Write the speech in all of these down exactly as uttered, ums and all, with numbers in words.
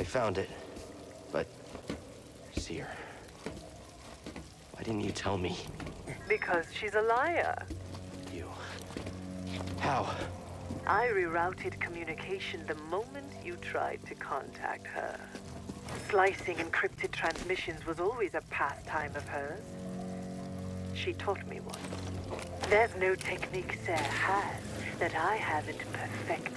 I found it. But... Cere... Why didn't you tell me? Because she's a liar. You... How? I rerouted communication the moment you tried to contact her. Slicing encrypted transmissions was always a pastime of hers. She taught me one. There's no technique Cere has that I haven't perfected.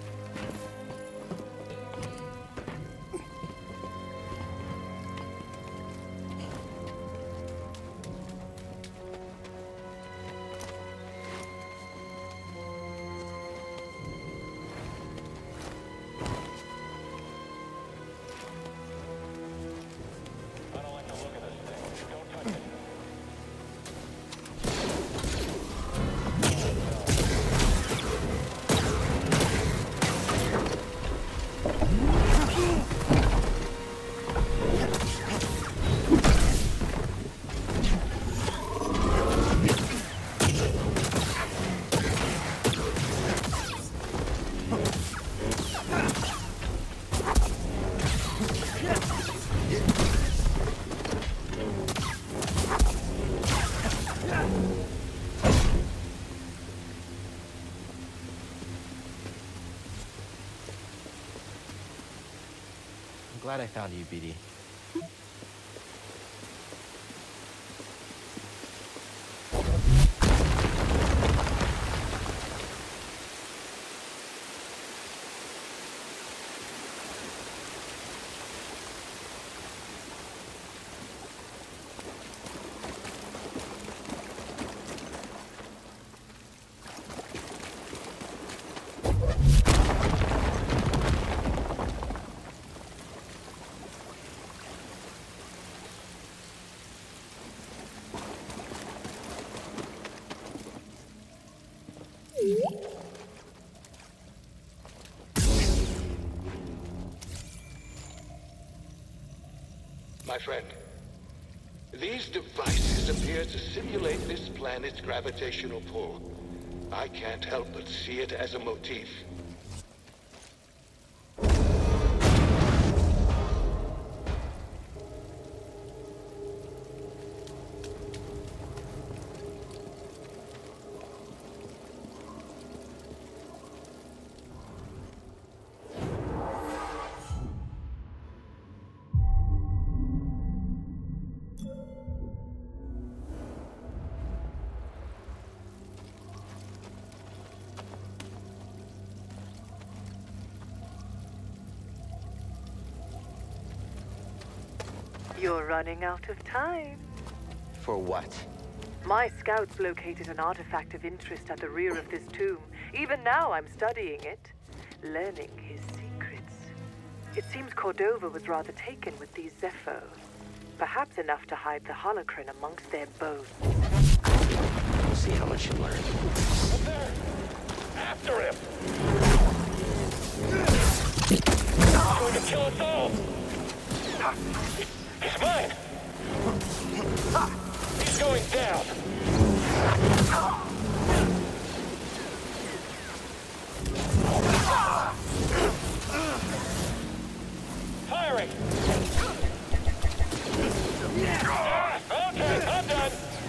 Glad I found you, B D. My friend, these devices appear to simulate this planet's gravitational pull. I can't help but see it as a motif. You're running out of time. For what? My scouts located an artifact of interest at the rear of this tomb. Even now I'm studying it, learning his secrets. It seems Cordova was rather taken with these Zepho. Perhaps enough to hide the holocron amongst their bones. We'll see how much you learn. Up there! After him! He's going to kill us all! He's mine! He's going down! Firing! Okay, I'm done!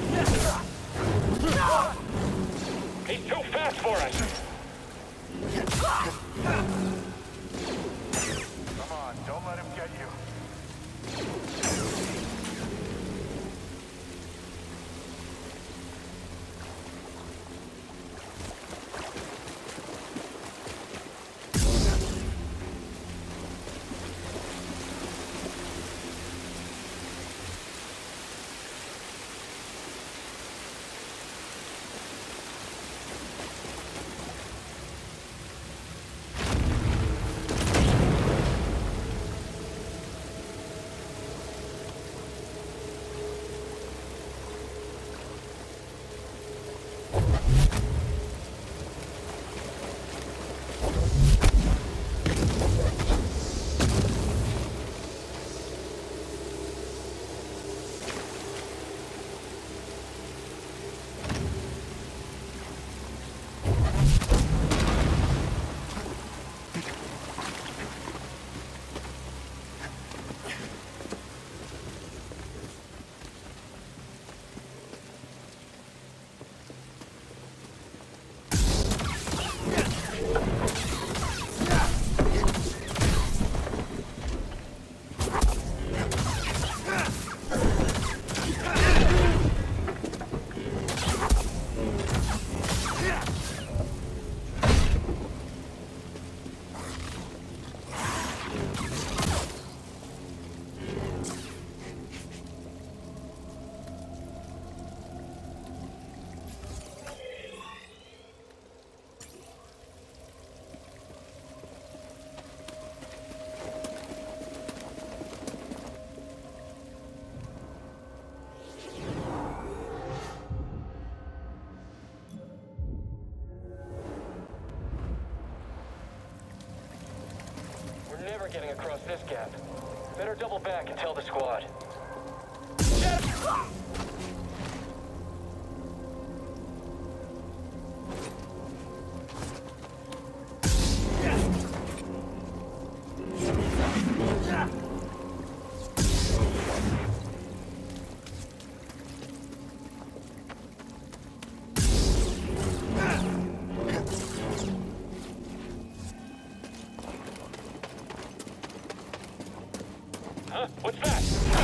He's too fast for us! Come on, don't let him get you. never getting across this gap. Better double back and tell the squad. Huh? What's that?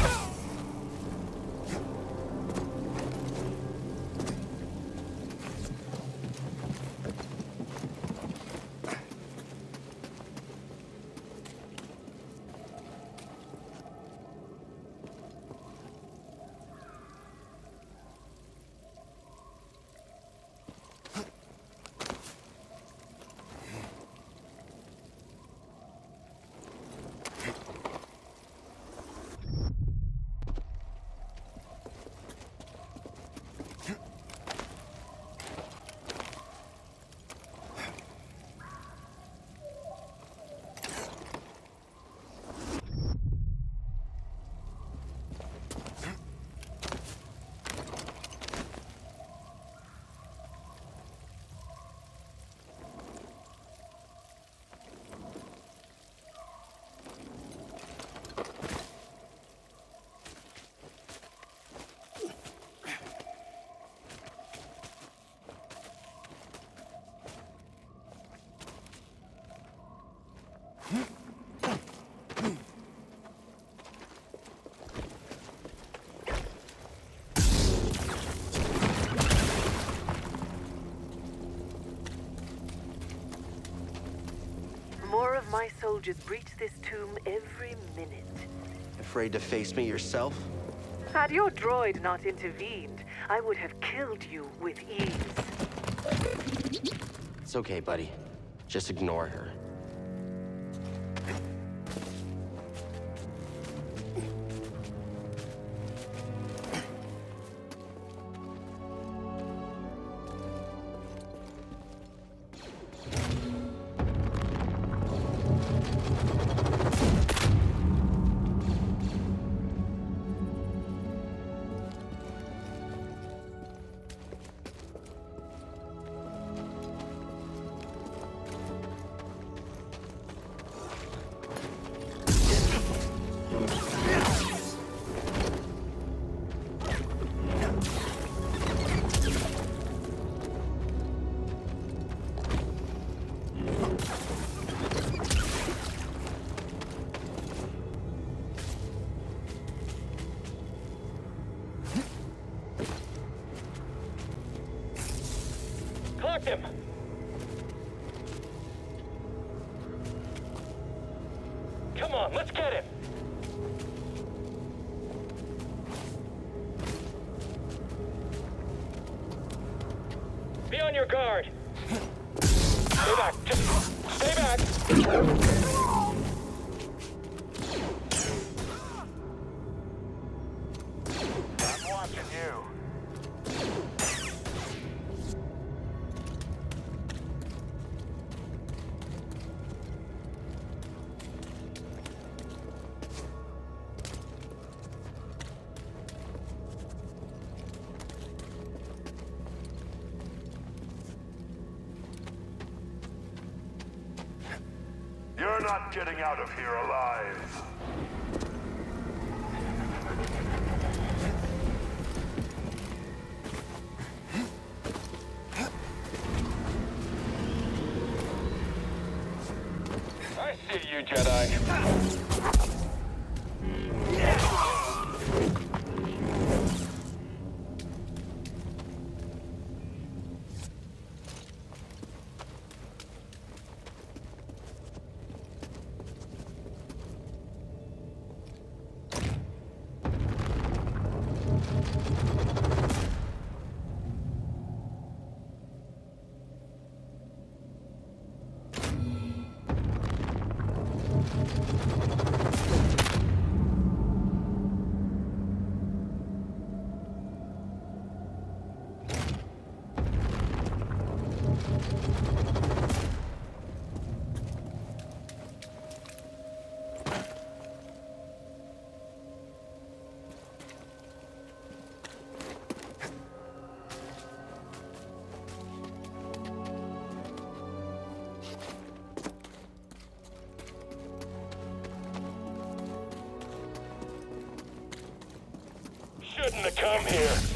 More of my soldiers breach this tomb every minute. Afraid to face me yourself? Had your droid not intervened, I would have killed you with ease. It's okay, buddy. Just ignore her. Clocked him! Come on, let's get him! Be on your guard! Stay back, just stay back! I'm watching you. You're not getting out of here alive. I see you, Jedi. shouldn't have come here.